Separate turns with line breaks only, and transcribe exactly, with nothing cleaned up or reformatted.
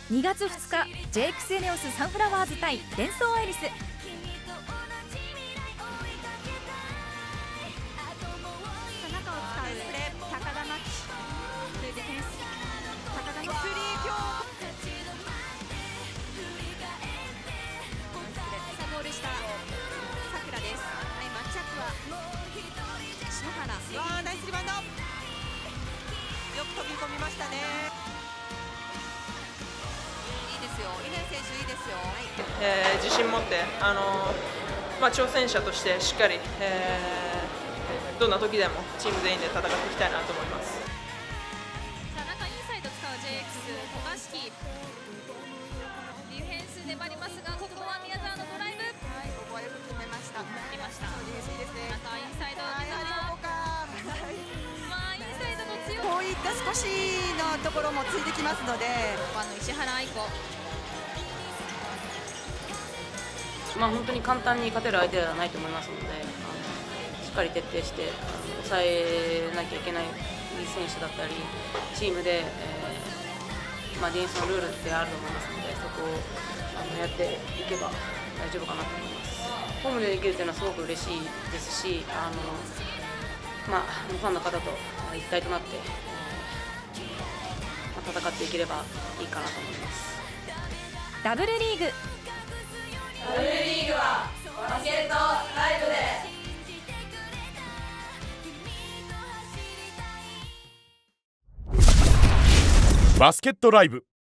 にがつふつか ジェイエックス エネオスサンフラワーズ対デンソーアイリス。
田中を使うプレー、高田真希ディフェンス、高田のスリー強ゴールしたさくらです。はい、マッチアップは篠原。わー、ナイスリバウンド、よく飛び込みましたね。いいですよ、稲選手いいですよ。はい、
えー、自信持ってあのーまあ、挑戦者としてしっかり、えー、どんな時でもチーム全員で戦っていきたいなと思います。
田中インサイド使う ジェイエックス 渡嘉敷、ディフェンス粘りますが、ここは宮澤のドライブ。
はい、ここはよく決めました。
決めました。
そうです、いいですね。
田中インサイド、
はい、やはりここか。
まあインサイドの強い。
こういった少しのところもついてきますので、
あの石原愛子。
まあ本当に簡単に勝てる相手ではないと思いますので、あのしっかり徹底して抑えなきゃいけない選手だったり、チームで、えーまあ、ディフェンスのルールってあると思いますので、そこをあのやっていけば大丈夫かなと思います。ホームでできるというのはすごく嬉しいですし、あのまあ、ファンの方と一体となって、まあ、戦っていければいいかなと思います。
ダブルリーグ
ダブルリーグはバスケットライブで。
バスケットライブ